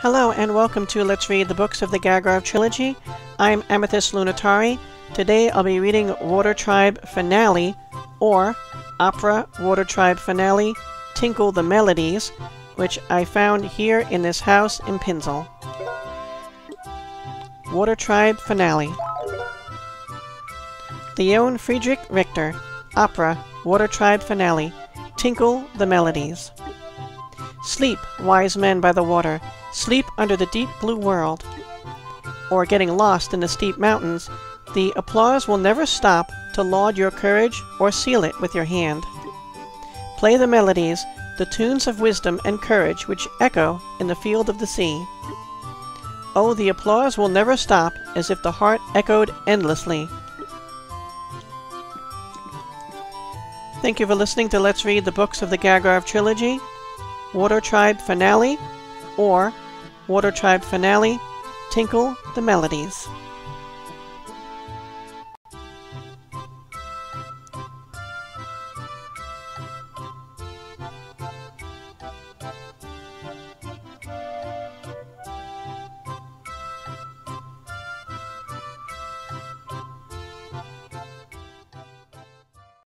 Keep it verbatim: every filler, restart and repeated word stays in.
Hello and welcome to Let's Read the Books of the Gagharv Trilogy. I'm Amethyst Lunatari. Today I'll be reading Water Tribe Finale, or Opera Water Tribe Finale, Tinkle the Melodies, which I found here in this house in Pinsel. Water Tribe Finale. Leon Friedrich Richter, Opera Water Tribe Finale, Tinkle the Melodies. Sleep, wise men by the water, sleep under the deep blue world. Or getting lost in the steep mountains, the applause will never stop to laud your courage or seal it with your hand. Play the melodies, the tunes of wisdom and courage which echo in the field of the sea. Oh, the applause will never stop, as if the heart echoed endlessly. Thank you for listening to Let's Read the Books of the Gagharv Trilogy, Water Tribe Finale, or Water Tribe Finale, Tinkle the Melodies.